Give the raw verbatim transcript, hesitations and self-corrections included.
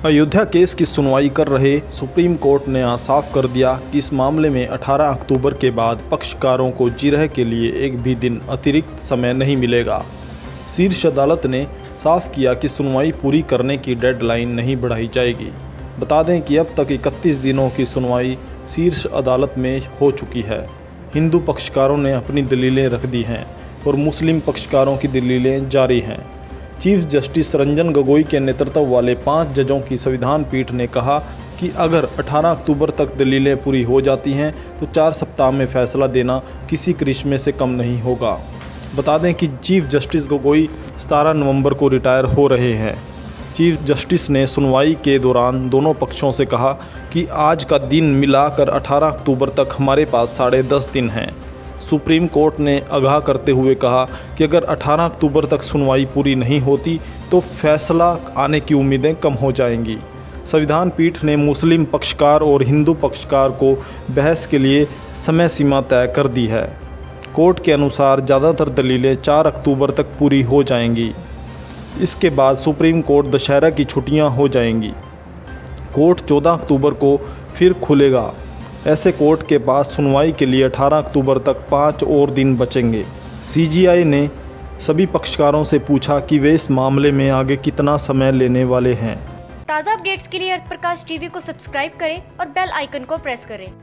Ayodhya case की सुनवाई कर रहे सुप्रीम कोर्ट ने आज साफ कर दिया कि इस मामले में अठारह अक्टूबर के बाद पक्षकारों को जिरह के लिए एक भी दिन अतिरिक्त समय नहीं मिलेगा। शीर्ष अदालत ने साफ किया कि सुनवाई पूरी करने की डेडलाइन नहीं बढ़ाई जाएगी। बता दें कि अब तक इकतीस दिनों की सुनवाई शीर्ष अदालत में हो चुकी है। हिंदू पक्षकारों ने अपनी दलीलें रख दी हैं और मुस्लिम पक्षकारों की दलीलें जारी हैं। चीफ जस्टिस रंजन गोगोई के नेतृत्व वाले पाँच जजों की संविधान पीठ ने कहा कि अगर अठारह अक्टूबर तक दलीलें पूरी हो जाती हैं तो चार सप्ताह में फैसला देना किसी करिश्मे से कम नहीं होगा। बता दें कि चीफ जस्टिस गोगोई सत्रह नवंबर को रिटायर हो रहे हैं। चीफ जस्टिस ने सुनवाई के दौरान दोनों पक्षों से कहा कि आज का दिन मिलाकर अठारह अक्टूबर तक हमारे पास साढ़े दस दिन हैं। सुप्रीम कोर्ट ने आगाह करते हुए कहा कि अगर अठारह अक्टूबर तक सुनवाई पूरी नहीं होती तो फैसला आने की उम्मीदें कम हो जाएंगी। संविधान पीठ ने मुस्लिम पक्षकार और हिंदू पक्षकार को बहस के लिए समय सीमा तय कर दी है। कोर्ट के अनुसार ज़्यादातर दलीलें चार अक्टूबर तक पूरी हो जाएंगी। इसके बाद सुप्रीम कोर्ट दशहरा की छुट्टियां हो जाएंगी। कोर्ट चौदह अक्टूबर को फिर खुलेगा। ऐसे कोर्ट के पास सुनवाई के लिए अठारह अक्टूबर तक पाँच और दिन बचेंगे। सीजीआई ने सभी पक्षकारों से पूछा कि वे इस मामले में आगे कितना समय लेने वाले हैं। ताज़ा अपडेट्स के लिए अर्थ प्रकाश टीवी को सब्सक्राइब करें और बेल आइकन को प्रेस करें।